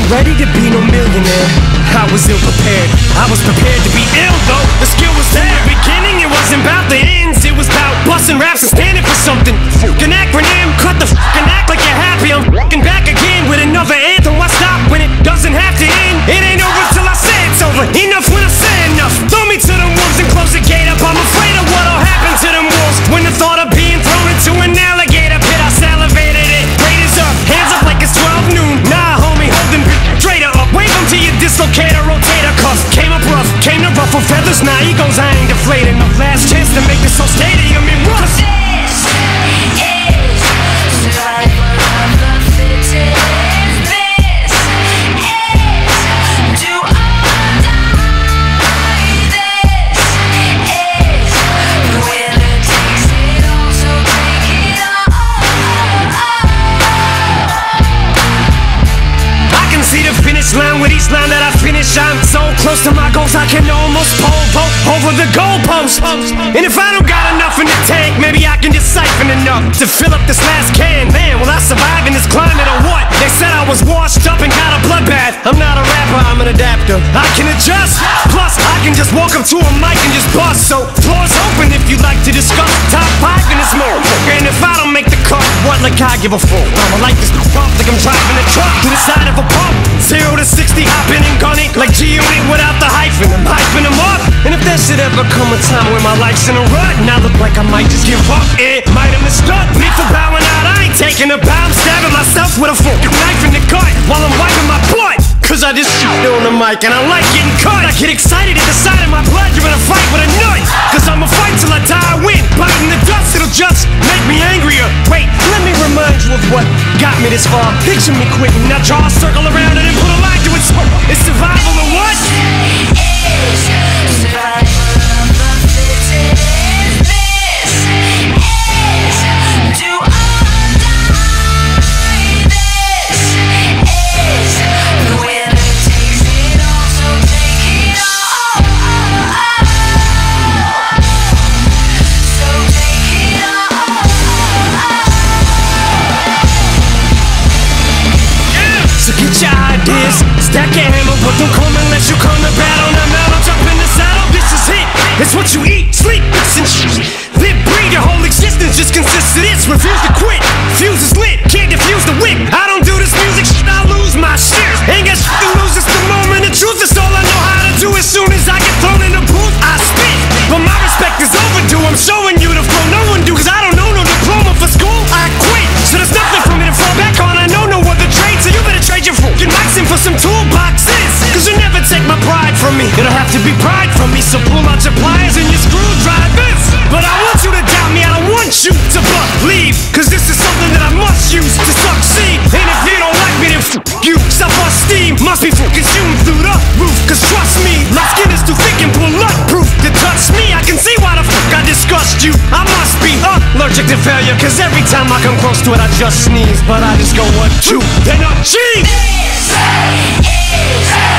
ready to be no millionaire. I was ill prepared. I was prepared to be ill though. The skill was there. In the beginning, it wasn't about the ends. It was about busting raps and standing for something. Fucking acronym. Cut the fucking act like you're happy. I'm fucking back again with another anthem. Why stop when it doesn't have to end? It ain't over till I say it's over. Enough when I say enough. Throw me to the wolves and close the gate up. I'm afraid of what'll happen to them wolves when the thought of being thrown into an alligator pit. I salivated it. Raiders up, hands up like it's 12 noon. Nah, homie, hold them straighter up. Wave them to your dislocator, rotator cuff. Came up rough, came to ruffle feathers. Nah, egos, I ain't deflated. No last chance to make this whole stadium in rust. This is survival of the fittest. This is do or die. This is the winner takes it all, so take it all. I can see the finish line with each line that I finish. I'm so close to my goals, I can almost pole vault over the goalpost. And if I don't got enough in the tank, maybe I can just siphon enough to fill up this last can. Man, will I survive in this climate or what? They said I was washed up and got a bloodbath. I'm not a rapper, I'm an adapter. I can adjust, plus I can just walk up to a mic and just bust. So floor's open if you'd like to discuss top 5 in this mode. And if I don't make the cut, what like I give a fuck? I'ma like this pump like I'm driving a truck to the side of a pump. 0 to 60 hopping and gunning like G-Unit without the hyphen. I'm hyping them up. And if there should ever come a time where my life's in a rut and I look like I might just give up, it might have mistook me for bowing out. I ain't taking a bow, I'm stabbing myself with a fucking knife in the gut while I'm wiping my butt. Cause I just shoot on the mic and I like getting cut. I get excited at the sight of my blood. You're in a fight with a nut. Cause I'ma fight till I die, I win. Biting the dust, it'll just make me angrier. Wait, let me remind you of what got me this far. Picture me quitting, now draw a circle around it and put a line to it. It's survival or what? Is survival of the fittest. This is do or die. This is the winner takes it all, so take it all. So take it all. So get your ideas, stack your hammer, but don't come unless you come to battle. Now mount, jump in the saddle, this is it. It's what you eat, sleep, mix and shit. Live, breathe, your whole existence just consists of this. Refuse to quit, fuse is lit, can't defuse the wick. I don't do this music shit, I lose my shit. Ain't got shit to lose, it's the moment of truth. It's all I know how to do. As soon as I get thrown in the booth, I spit. But my respect is overdue, I'm showing you the flow no one do. Cause I don't know no diploma for school, I quit. So there's nothing for me to fall back on, I know no other trade. So you better trade your fucking mics in for some toolboxes. Cause you never take my pride from me. It'll have to be pride from me. So pull out your pliers and your screwdrivers. But I want you to doubt me, I don't want you to believe. Cause this is something that I must use to succeed. And if you don't like me, then f*** you. Self-esteem must be consumed through the roof. Cause trust me, my skin is too thick and bulletproof to touch me. I can see why the fuck I disgust you. I must be allergic to failure. Cause every time I come close to it, I just sneeze. But I just go 1, 2, then a G. This is